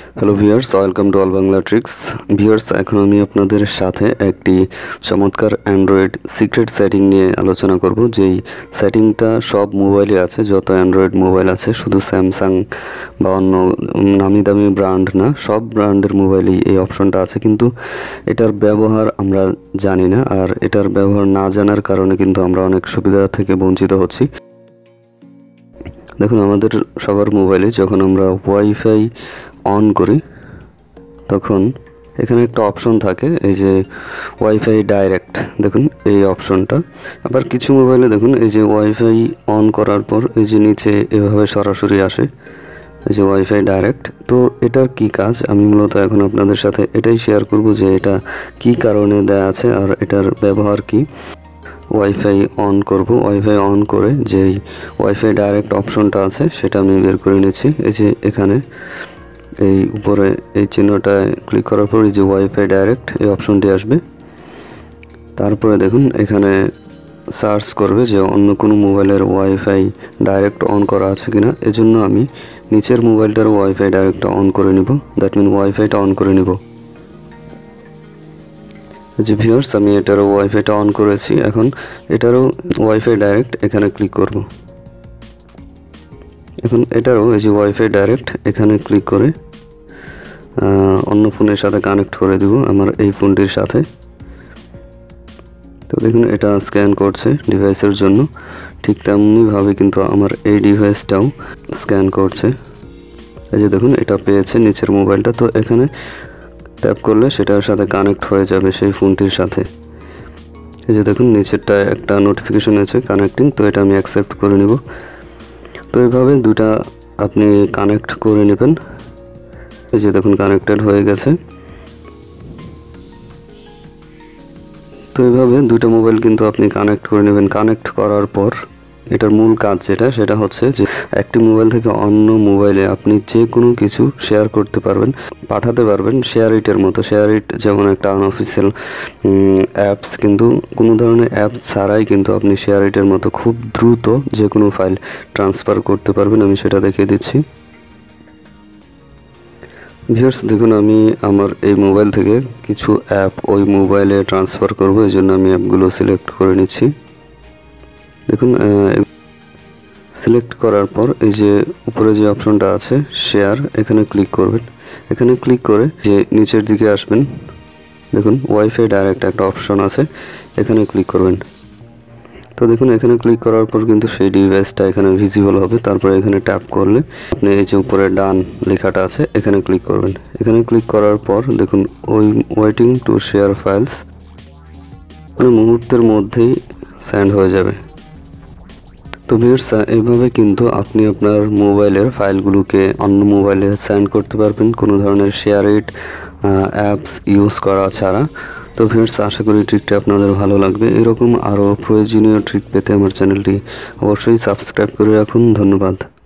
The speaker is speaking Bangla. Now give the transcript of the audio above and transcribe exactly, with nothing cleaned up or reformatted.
Hello viewers, welcome to all Bangla tricks. Viewers, এখন আমি আপনাদের সাথে একটি চমৎকার অ্যান্ড্রয়েড সিক্রেট সেটিং নিয়ে আলোচনা করব। যেই সেটিংটা সব মোবাইলে আছে, যত অ্যান্ড্রয়েড মোবাইল আছে, শুধু স্যামসাং বা অন্য নামি দামি ব্র্যান্ড না, সব ব্র্যান্ডের মোবাইলেই এই অপশনটা আছে, কিন্তু এটার ব্যবহার আমরা জানি না। আর এটার ব্যবহার না জানার কারণে কিন্তু আমরা অনেক সুবিধা থেকে বঞ্চিত হচ্ছি। দেখুন, আমাদের সবার মোবাইলে যখন আমরা ওয়াইফাই অন করি তখন এখানে একটা অপশন থাকে, এই যে ওয়াইফাই ডাইরেক্ট। দেখুন এই অপশনটা। আবার কিছু মোবাইলে দেখুন, এই যে ওয়াইফাই অন করার পর এই যে নিচে এভাবে সরাসরি আসে, এই যে ওয়াইফাই ডাইরেক্ট। তো এটার কি কাজ আমি মূলত এখন আপনাদের সাথে এটাই শেয়ার করব, যে এটা কি কারণে দেয়া আছে আর এটার ব্যবহার কি। ওয়াইফাই অন করব, ওয়াইফাই অন করে যেই ওয়াইফাই ডাইরেক্ট অপশনটা আছে সেটা আমি বের করে নিচ্ছি। এই যে এখানে এই উপরে এই চিহ্নটায় ক্লিক করার পর এই যে ওয়াইফাই ডাইরেক্ট এই অপশনটি আসবে। তারপরে দেখুন এখানে সার্চ করবে যে অন্য কোনো মোবাইলের ওয়াইফাই ডাইরেক্ট অন করা আছে কিনা। এজন্য আমি নিচের মোবাইলটার ওয়াইফাই ডাইরেক্টটা অন করে নিব, দ্যাট মিন ওয়াইফাইটা অন করে নিব। যে ভিউয়ার্স, আমি এটারও ওয়াইফাইটা অন করেছি। এখন এটারও ওয়াইফাই ডাইরেক্ট এখানে ক্লিক করব। এখন এটারও এই যে ওয়াইফাই ডাইরেক্ট এখানে ক্লিক করে অন্য ফোনের সাথে কানেক্ট করে দিব, আমার এই ফোনটির সাথে। তো দেখুন এটা স্ক্যান করছে ডিভাইসের জন্য, ঠিক তেমনিভাবে কিন্তু আমার এই ডিভাইসটাও স্ক্যান করছে। এই যে দেখুন এটা পেয়েছে নিচের মোবাইলটা। তো এখানে ট্যাপ করলে সেটার সাথে কানেক্ট হয়ে যাবে সেই ফোনটির সাথে। এই যে দেখুন নিচেরটা একটা নোটিফিকেশন আছে কানেক্টিং, তো এটা আমি অ্যাকসেপ্ট করে নিব। তো এইভাবে দুটা আপনি কানেক্ট করে নেবেন। এই যে দেখুন কানেক্টেড হয়ে গেছে। তো এইভাবে দুটো মোবাইল কিন্তু আপনি কানেক্ট করে নেবেন। কানেক্ট করার পর এটার মূল কাজ যেটা, সেটা হচ্ছে যে একটি মোবাইল থেকে অন্য মোবাইলে আপনি যে কোনো কিছু শেয়ার করতে পারবেন, পাঠাতে পারবেন শেয়ার ইটের মতো। শেয়ার ইট যেমন একটা আনঅফিসিয়াল অ্যাপস, কিন্তু কোনো ধরনের অ্যাপস ছাড়াই কিন্তু আপনি শেয়ার ইটের মতো খুব দ্রুত যে কোনো ফাইল ট্রান্সফার করতে পারবেন। আমি সেটা দেখিয়ে দিচ্ছি। ভিউয়ার্স, দেখুন আমি আমার এই মোবাইল থেকে কিছু অ্যাপ ওই মোবাইলে ট্রান্সফার করব, এই জন্য আমি অ্যাপগুলো সিলেক্ট করে নিচ্ছি। দেখুন সিলেক্ট করার পর এই যে উপরে যে অপশনটা আছে শেয়ার, এখানে ক্লিক করবেন। এখানে ক্লিক করে যে নিচের দিকে আসবেন, দেখুন ওয়াইফাই ডাইরেক্ট একটা অপশন আছে, এখানে ক্লিক করবেন। তো দেখুন এখানে ক্লিক করার পর কিন্তু সেই ডিভাইসটা এখানে ভিজিবল হবে। তারপরে এখানে ট্যাপ করলে আপনি এই যে উপরে ডান লেখাটা আছে এখানে ক্লিক করবেন। এখানে ক্লিক করার পর দেখুন ওই ওয়েটিং টু শেয়ার ফাইলস, মানে মুহূর্তের মধ্যেই সেন্ড হয়ে যাবে। তো ভিউয়ার্স, এইভাবে কিন্তু আপনি আপনার মোবাইলের ফাইলগুলোকে অন্য মোবাইলে সেন্ড করতে পারবেন, কোনো ধরনের শেয়ার ইট অ্যাপস ইউজ করা ছাড়া। তো ভিউয়ার্স, আশা করি ট্রিকটা আপনাদের ভালো লাগবে। এরকম আরও প্রয়োজনীয় ট্রিক পেতে আমার চ্যানেলটি অবশ্যই সাবস্ক্রাইব করে রাখুন। ধন্যবাদ।